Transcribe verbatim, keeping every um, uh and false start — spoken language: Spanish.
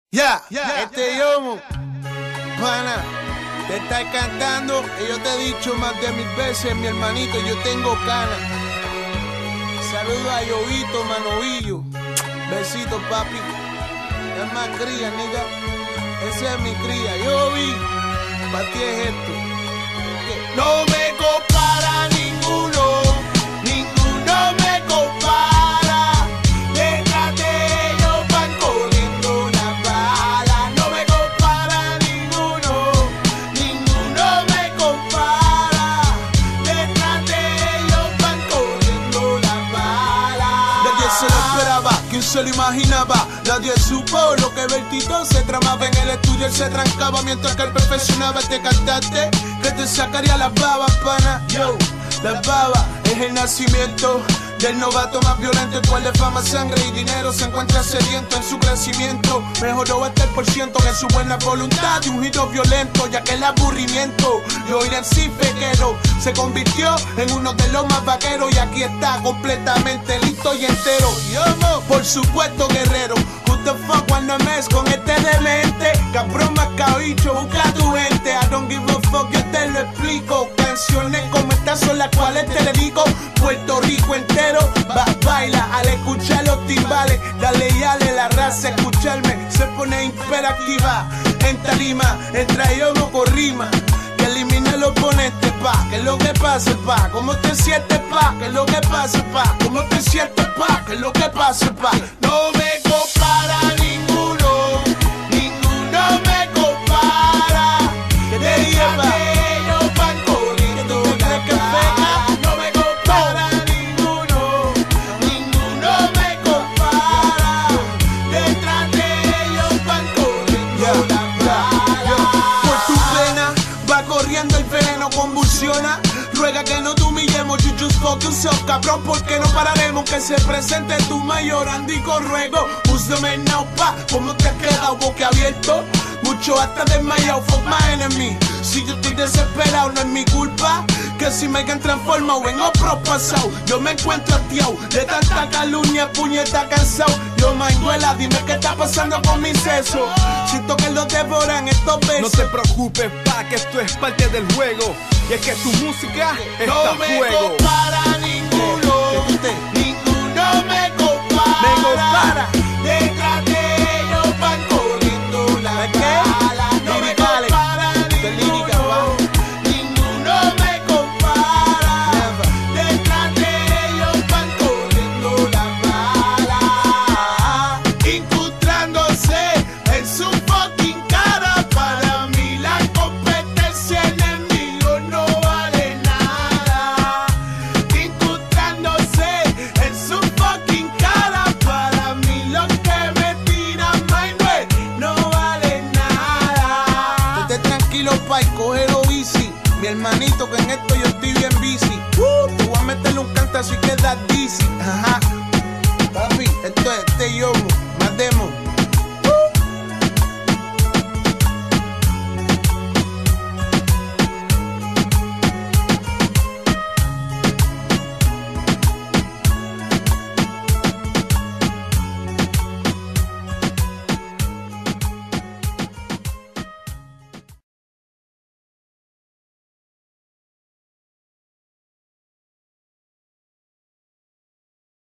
Ya, yeah, este yomo, pana, te está cantando y yo te he dicho más de mil veces, mi hermanito, yo tengo ganas. Saludo a Llovito, Manovillo, besitos papi, es más cría, nigga, esa es mi cría, Yovi, pa' ti es esto. ¿Qué? No me compara ninguno, ninguno me compara. Se lo imaginaba, nadie supo lo que Bertito se tramaba en el estudio, él se trancaba mientras que él perfeccionaba este cantante que te sacaría las babas, pana. Yo, las babas es el nacimiento del novato más violento, el cual de fama, sangre y dinero se encuentra sediento en su crecimiento. Mejoró hasta el por ciento de su buena voluntad de un giro violento, ya que el aburrimiento yo ir en sí fequero se convirtió en uno de los más vaqueros, y aquí está completamente listo y entero. Yo no, por supuesto guerrero, who the fuck cuando mes con este demente, cabrón mascabicho, busca a tu gente. I don't give a fuck, yo te lo explico. Canciones como estas son las cuales te dedico. Puerto Rico entero va, baila al escuchar los timbales. Dale y dale, la raza escucharme se pone hiperactiva. En tarima, entra yo no con rima, que elimine los oponentes, pa. Que es lo que pasa, pa. ¿Cómo te sientes, pa? Que es lo que pasa, pa. ¿Cómo te sientes, pa? Que es lo que pasa, pa. No me compara ninguno, ninguno me compara. Que te lleva. Ruega que no te humillemos, you just fuck yourself, cabrón, porque no pararemos que se presente tu mayor andico ruego. Úsame now, pa, ¿cómo te has quedado boquiabierto? Mucho hasta desmayado, fuck my enemy. Si yo estoy desesperado, no es mi culpa que si me hayan transformado en otro pasado. Yo me encuentro hastiado de tanta calumnia, puñeta cansado. Yo manguela, dime qué está pasando con mi seso. Siento que los devoran estos besos. No te preocupes, pa, que esto es parte del juego. Y es que tu música está no a fuego. No me compara ninguno, ninguno me compara. Me compara. Detrás de ellos van corriendo la bala. No me compara ninguno, ninguno me compara. Detrás de ellos van corriendo la bala, incrustándose en su fucking cara. Para mí la competencia enemigo no vale nada. Incrustándose en su fucking cara. Para mí lo que me tiran, my no, no vale nada. Esté tranquilo, pa, y cógelo easy. Mi hermanito, que en esto yo estoy bien busy. Uh, te voy a meterle un canto así que da dizzy. Ajá. Papi, esto es este yomo.